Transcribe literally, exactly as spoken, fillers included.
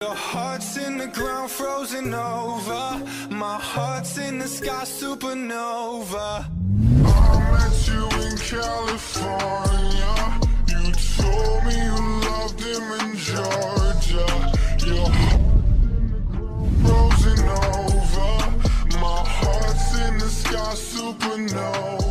Your heart's in the ground, frozen over. My heart's in the sky, supernova. I met you in California. You told me you loved him in Georgia. Your heart's frozen over. My heart's in the sky, supernova.